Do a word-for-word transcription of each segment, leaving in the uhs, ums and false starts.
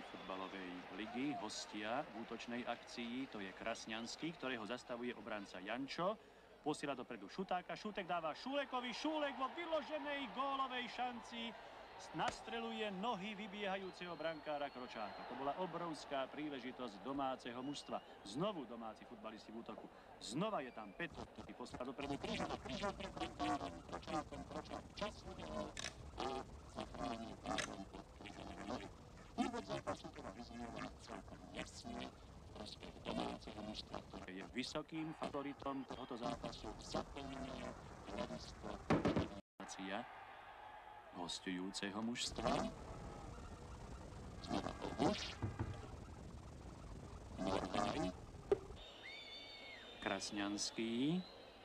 futbalovej ligy. Hostia v útočnej akcii, to je Krasňanský, ktorého zastavuje obranca Jančo. Posiela dopredu Šutáka, Šutek dáva Šulekovi, Šulek vo vyloženej gólovej šanci nastreluje nohy vybiehajúceho brankára Kročáka. To bola obrovská príležitosť domáceho mužstva. Znovu domáci futbalisti v útoku. Znova je tam Petr, ktorý posiela dopredu Krížana. Je vysokým favoritom tohoto zápasu. Hostujúceho mužstva. Krasňanský.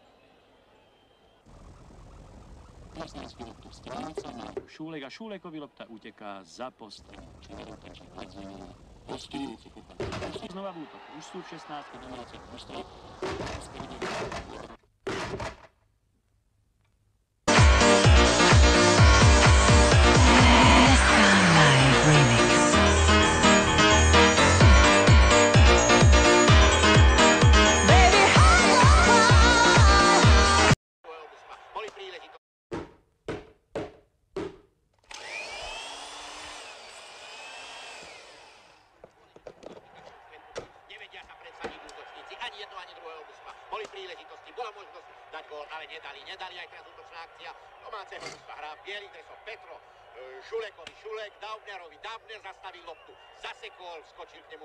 Šúlek a Šúlekovi lopta uteká za post. Znova v útoku. Už sú v šestnástke domáceho mužstva. Ani jedno, ani druhého mužstva. Boli príležitosti, bola možnosť dať gól, ale nedali. Nedali aj teraz útočná akcia domáceho mužstva. Hrá v bielých dresoch Petro, Šulekovi, Šulek, Daubnerovi. Daubner zastavil loptu, zasekol, skočil k nemu.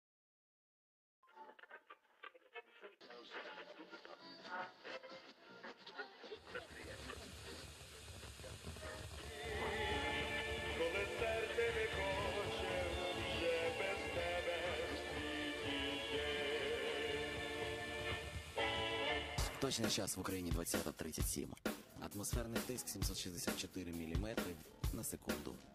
Точный час в Украине двадцать тридцать семь. Атмосферный тиск сімсот шістдесят чотири міліметри на секунду.